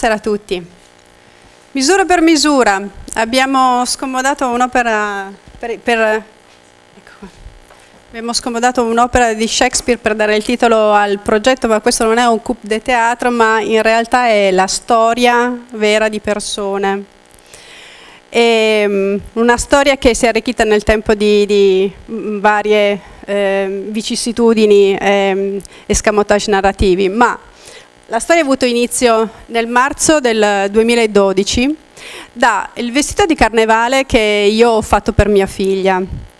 Buonasera a tutti. Misura per misura, abbiamo scomodato un'opera di Shakespeare per dare il titolo al progetto, ma questo non è un coup de théâtre, ma in realtà è la storia vera di persone. È una storia che si è arricchita nel tempo di varie vicissitudini e escamotage narrativi, ma la storia ha avuto inizio nel marzo del 2012 da il vestito di carnevale che io ho fatto per mia figlia.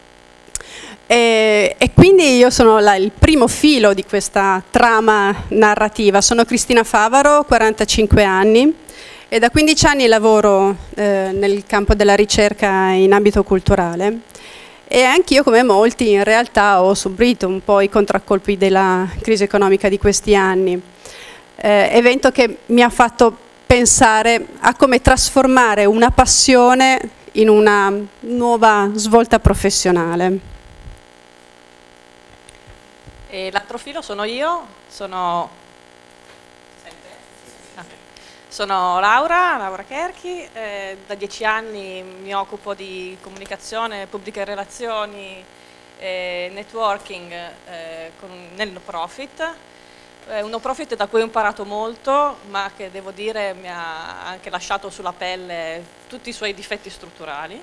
E quindi io sono il primo filo di questa trama narrativa. Sono Cristina Favaro, 45 anni, e da 15 anni lavoro nel campo della ricerca in ambito culturale. E anch'io, come molti, in realtà ho subito un po' i contraccolpi della crisi economica di questi anni. Evento che mi ha fatto pensare a come trasformare una passione in una nuova svolta professionale. L'altro filo sono io, sono Laura Cherchi, da 10 anni mi occupo di comunicazione, pubbliche relazioni e networking nel no profit. Un no profit da cui ho imparato molto, ma che devo dire mi ha anche lasciato sulla pelle tutti i suoi difetti strutturali.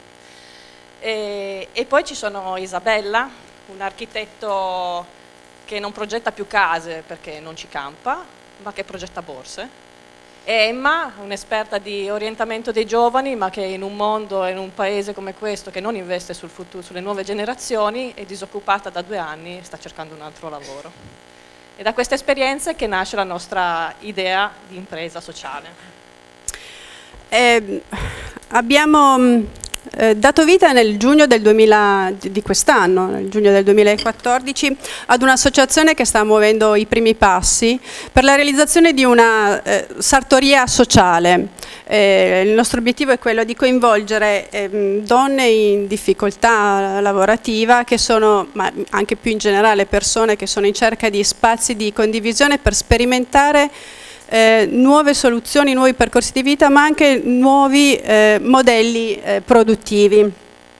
E poi ci sono Isabella, un architetto che non progetta più case perché non ci campa, ma che progetta borse. E Emma, un'esperta di orientamento dei giovani, ma che in un mondo e in un paese come questo, che non investe sul futuro, sulle nuove generazioni, è disoccupata da 2 anni e sta cercando un altro lavoro. È da queste esperienze che nasce la nostra idea di impresa sociale. Abbiamo dato vita nel giugno di quest'anno, nel giugno del 2014, ad un'associazione che sta muovendo i primi passi per la realizzazione di una sartoria sociale. Il nostro obiettivo è quello di coinvolgere donne in difficoltà lavorativa, che sono, ma anche più in generale persone che sono in cerca di spazi di condivisione per sperimentare nuove soluzioni, nuovi percorsi di vita, ma anche nuovi modelli produttivi.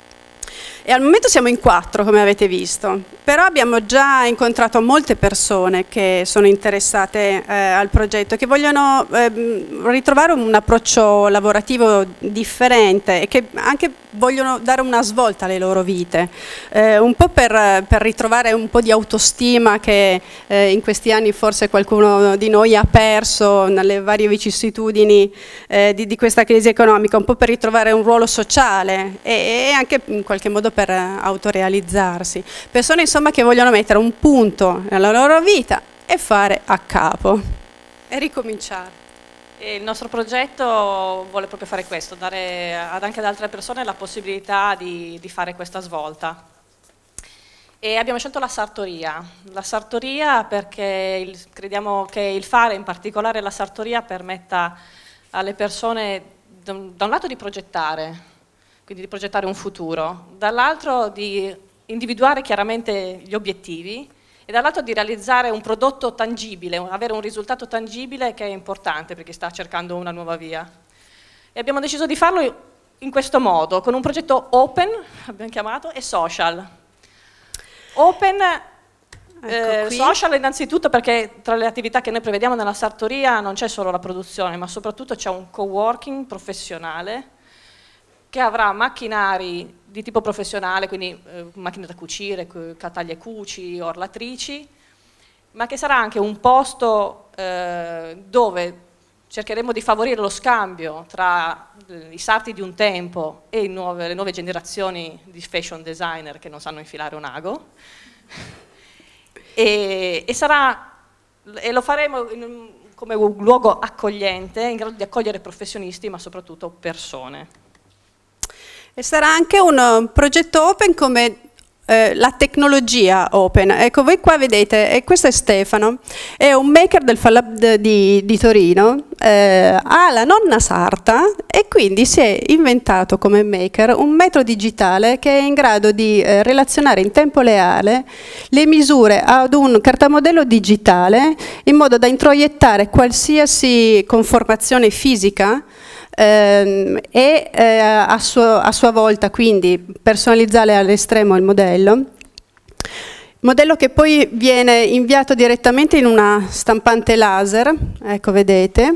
E al momento siamo in 4, come avete visto, però abbiamo già incontrato molte persone che sono interessate al progetto, che vogliono ritrovare un approccio lavorativo differente e che anche vogliono dare una svolta alle loro vite, un po' per ritrovare un po' di autostima che in questi anni forse qualcuno di noi ha perso nelle varie vicissitudini di questa crisi economica, un po' per ritrovare un ruolo sociale e anche in qualche modo per autorealizzarsi. Persone insomma che vogliono mettere un punto nella loro vita e fare a capo e ricominciare. E il nostro progetto vuole proprio fare questo, dare anche ad altre persone la possibilità di fare questa svolta. E abbiamo scelto la sartoria perché crediamo che il fare, in particolare la sartoria, permetta alle persone da un lato di progettare, quindi di progettare un futuro, dall'altro di individuare chiaramente gli obiettivi e dall'altro di realizzare un prodotto tangibile, avere un risultato tangibile che è importante per chi sta cercando una nuova via. E abbiamo deciso di farlo in questo modo, con un progetto open, abbiamo chiamato, e social. Open, social innanzitutto perché tra le attività che noi prevediamo nella sartoria non c'è solo la produzione, ma soprattutto c'è un coworking professionale che avrà macchinari di tipo professionale, quindi macchine da cucire, taglie cuci, orlatrici, ma che sarà anche un posto dove cercheremo di favorire lo scambio tra i sarti di un tempo e le nuove generazioni di fashion designer che non sanno infilare un ago, e lo faremo come un luogo accogliente, in grado di accogliere professionisti, ma soprattutto persone. E sarà anche un progetto open come la tecnologia open. Ecco, voi qua vedete, e questo è Stefano, è un maker del FalLab di Torino, ha la nonna sarta e quindi si è inventato come maker un metro digitale che è in grado di relazionare in tempo reale le misure ad un cartamodello digitale in modo da introiettare qualsiasi conformazione fisica e a sua volta quindi personalizzare all'estremo il modello che poi viene inviato direttamente in una stampante laser, ecco vedete,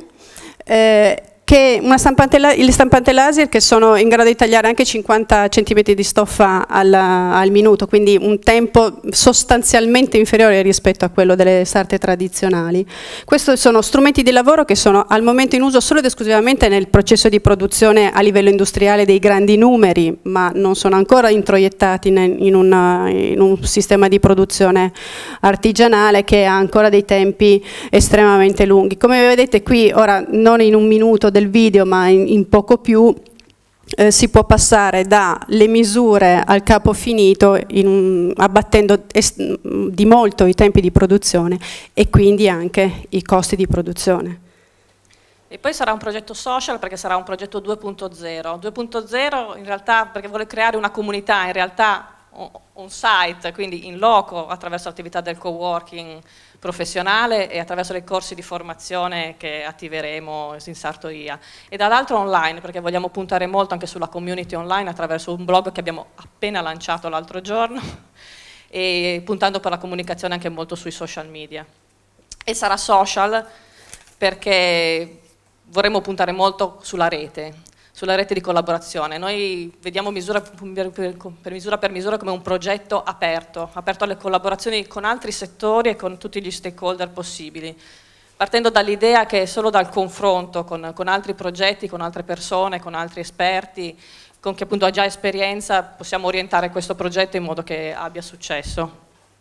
le stampanti laser che sono in grado di tagliare anche 50 cm di stoffa al minuto, quindi un tempo sostanzialmente inferiore rispetto a quello delle sarte tradizionali. Questi sono strumenti di lavoro che sono al momento in uso solo ed esclusivamente nel processo di produzione a livello industriale dei grandi numeri, ma non sono ancora introiettati in un sistema di produzione artigianale che ha ancora dei tempi estremamente lunghi. Come vedete qui, ora non in un minuto del video ma in poco più, si può passare dalle misure al capo finito abbattendo di molto i tempi di produzione e quindi anche i costi di produzione. E poi sarà un progetto social perché sarà un progetto 2.0. 2.0 in realtà perché vuole creare una comunità, in realtà on site, quindi in loco attraverso l'attività del coworking professionale e attraverso dei corsi di formazione che attiveremo in Sartoria, e dall'altro online perché vogliamo puntare molto anche sulla community online attraverso un blog che abbiamo appena lanciato l'altro giorno e puntando per la comunicazione anche molto sui social media. E sarà social perché vorremmo puntare molto sulla rete di collaborazione. Noi vediamo misura per misura come un progetto aperto alle collaborazioni con altri settori e con tutti gli stakeholder possibili, partendo dall'idea che solo dal confronto con altri progetti, con altre persone, con altri esperti, con chi appunto ha già esperienza, possiamo orientare questo progetto in modo che abbia successo.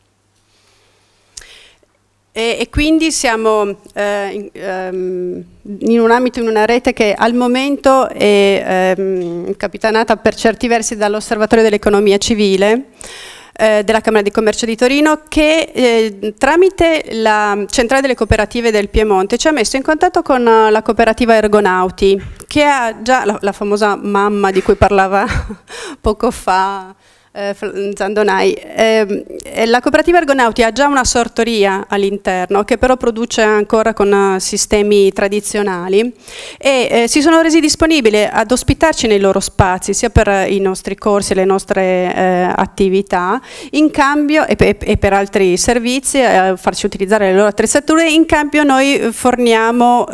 E quindi siamo in un ambito, in una rete che al momento è capitanata per certi versi dall'Osservatorio dell'Economia Civile della Camera di Commercio di Torino, che tramite la Centrale delle Cooperative del Piemonte ci ha messo in contatto con la cooperativa Ergonauti, che ha già la famosa mamma di cui parlava poco fa Zandonai. La cooperativa Ergonauti ha già una sortoria all'interno che però produce ancora con sistemi tradizionali e si sono resi disponibili ad ospitarci nei loro spazi sia per i nostri corsi e le nostre attività in cambio e per altri servizi, farci utilizzare le loro attrezzature. In cambio noi forniamo,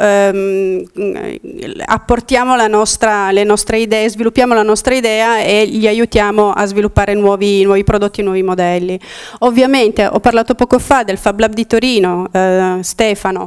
apportiamo le nostre idee, sviluppiamo la nostra idea e gli aiutiamo a sviluppare nuovi prodotti, nuovi modelli. Ovviamente ho parlato poco fa del Fab Lab di Torino, Stefano,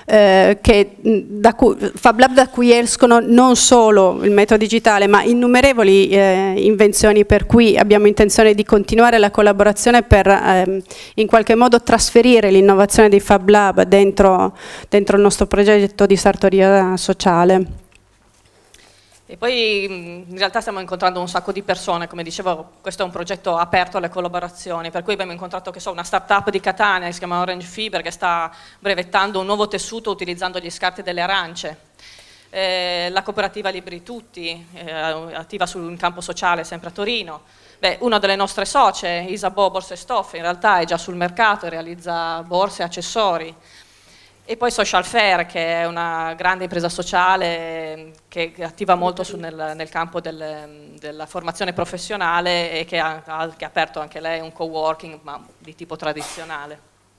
Fab Lab da cui escono non solo il metodo digitale ma innumerevoli invenzioni, per cui abbiamo intenzione di continuare la collaborazione per in qualche modo trasferire l'innovazione dei Fab Lab dentro il nostro progetto di sartoria sociale. E poi in realtà stiamo incontrando un sacco di persone, come dicevo questo è un progetto aperto alle collaborazioni, per cui abbiamo incontrato una startup di Catania che si chiama Orange Fiber che sta brevettando un nuovo tessuto utilizzando gli scarti delle arance, la cooperativa Libri Tutti, attiva in campo sociale sempre a Torino. Una delle nostre socie, Isabeau Borse e Stoffe, in realtà è già sul mercato e realizza borse e accessori. E poi Social Fair, che è una grande impresa sociale che attiva molto nel campo della formazione professionale e che ha aperto anche lei un coworking ma di tipo tradizionale.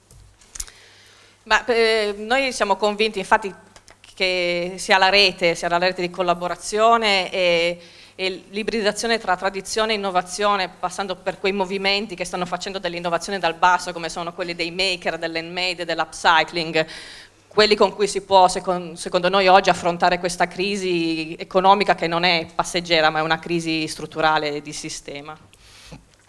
Noi siamo convinti infatti che sia la rete di collaborazione e l'ibridizzazione tra tradizione e innovazione, passando per quei movimenti che stanno facendo dell'innovazione dal basso, come sono quelli dei maker, dell'handmade, dell'upcycling, quelli con cui si può, secondo noi, oggi affrontare questa crisi economica che non è passeggera, ma è una crisi strutturale di sistema.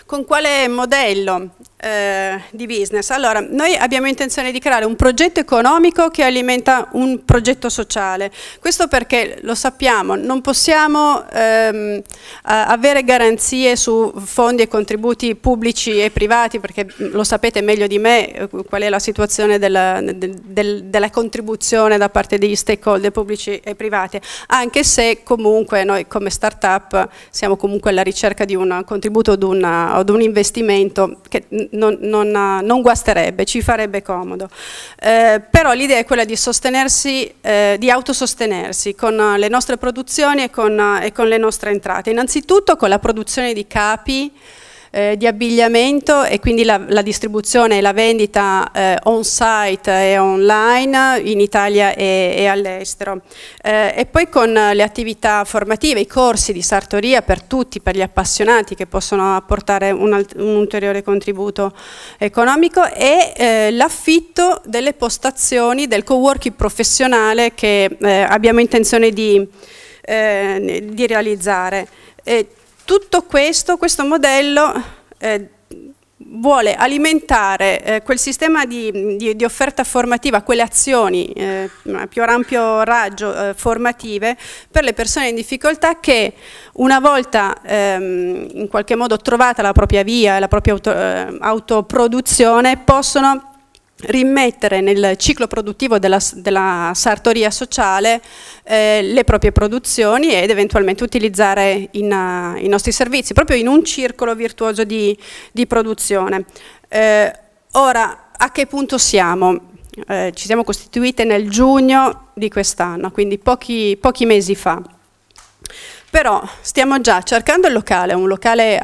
Con quale modello di business? Allora, noi abbiamo intenzione di creare un progetto economico che alimenta un progetto sociale. Questo perché, lo sappiamo, non possiamo avere garanzie su fondi e contributi pubblici e privati, perché lo sapete meglio di me qual è la situazione della contribuzione da parte degli stakeholder pubblici e privati, anche se comunque noi come start-up siamo comunque alla ricerca di un contributo o di un investimento che non guasterebbe, ci farebbe comodo. Però l'idea è quella di sostenersi, di autosostenersi con le nostre produzioni e con le nostre entrate. Innanzitutto con la produzione di capi, di abbigliamento e quindi la distribuzione e la vendita on-site e online in Italia e all'estero. E poi con le attività formative, i corsi di sartoria per tutti, per gli appassionati che possono apportare un ulteriore contributo economico e l'affitto delle postazioni del co-working professionale che abbiamo intenzione di realizzare. Tutto questo modello vuole alimentare quel sistema di offerta formativa, quelle azioni a più ampio raggio formative per le persone in difficoltà che una volta in qualche modo trovata la propria via e la propria autoproduzione possono rimettere nel ciclo produttivo della sartoria sociale le proprie produzioni ed eventualmente utilizzare i nostri servizi, proprio in un circolo virtuoso di produzione. Ora, a che punto siamo? Ci siamo costituite nel giugno di quest'anno, quindi pochi mesi fa. Però stiamo già cercando il locale, un locale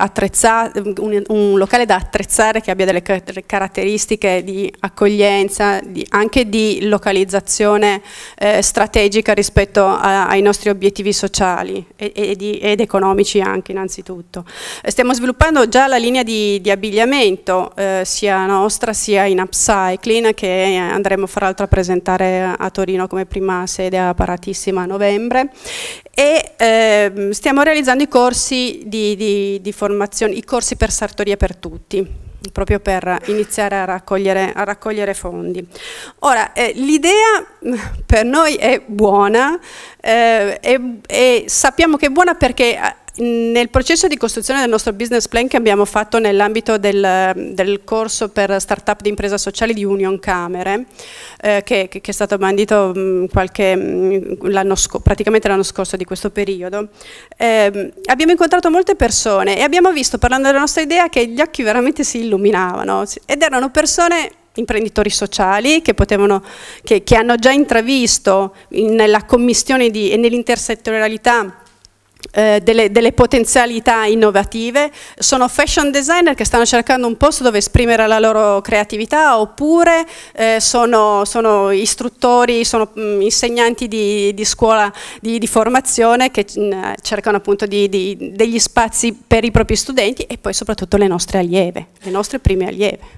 da attrezzare che abbia delle caratteristiche di accoglienza, anche di localizzazione strategica rispetto ai nostri obiettivi sociali ed economici anche innanzitutto. Stiamo sviluppando già la linea di abbigliamento, sia nostra sia in upcycling, che andremo fra l'altro a presentare a Torino come prima sede apparatissima a novembre. E stiamo realizzando i corsi di formazione, i corsi per sartoria per tutti, proprio per iniziare a raccogliere fondi. Ora, l'idea per noi è buona e sappiamo che è buona perché nel processo di costruzione del nostro business plan che abbiamo fatto nell'ambito del corso per startup di impresa sociale di Union Camere, che è stato bandito praticamente l'anno scorso di questo periodo, abbiamo incontrato molte persone e abbiamo visto, parlando della nostra idea, che gli occhi veramente si illuminavano ed erano persone, imprenditori sociali che hanno già intravisto nella commistione e nell'intersettorialità delle potenzialità innovative, sono fashion designer che stanno cercando un posto dove esprimere la loro creatività, oppure sono istruttori, sono insegnanti di scuola di formazione che cercano appunto degli spazi per i propri studenti, e poi soprattutto le nostre allieve, le nostre prime allieve.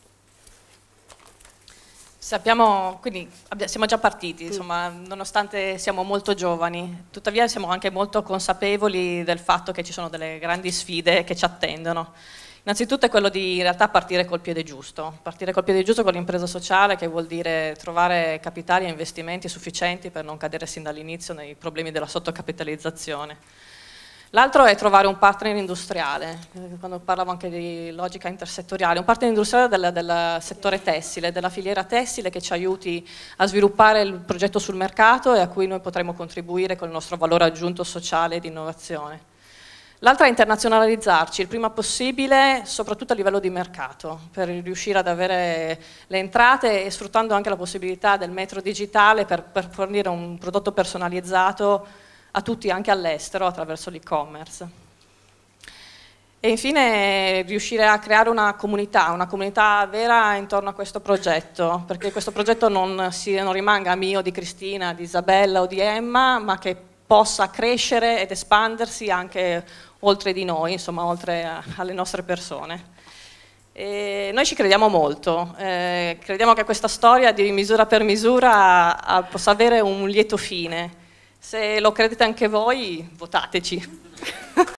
Quindi siamo già partiti, insomma, nonostante siamo molto giovani, tuttavia siamo anche molto consapevoli del fatto che ci sono delle grandi sfide che ci attendono. Innanzitutto è quello di in realtà partire col piede giusto con l'impresa sociale, che vuol dire trovare capitali e investimenti sufficienti per non cadere sin dall'inizio nei problemi della sottocapitalizzazione. L'altro è trovare un partner industriale, quando parlavo anche di logica intersettoriale, un partner industriale del settore tessile, della filiera tessile, che ci aiuti a sviluppare il progetto sul mercato e a cui noi potremo contribuire con il nostro valore aggiunto sociale e di innovazione. L'altra è internazionalizzarci il prima possibile, soprattutto a livello di mercato, per riuscire ad avere le entrate e sfruttando anche la possibilità del metro digitale per fornire un prodotto personalizzato a tutti, anche all'estero, attraverso l'e-commerce. E infine riuscire a creare una comunità vera intorno a questo progetto, perché questo progetto non rimanga mio, di Cristina, di Isabella o di Emma, ma che possa crescere ed espandersi anche oltre di noi, insomma oltre alle nostre persone. E noi ci crediamo molto, crediamo che questa storia di misura per misura possa avere un lieto fine. Se lo credete anche voi, votateci.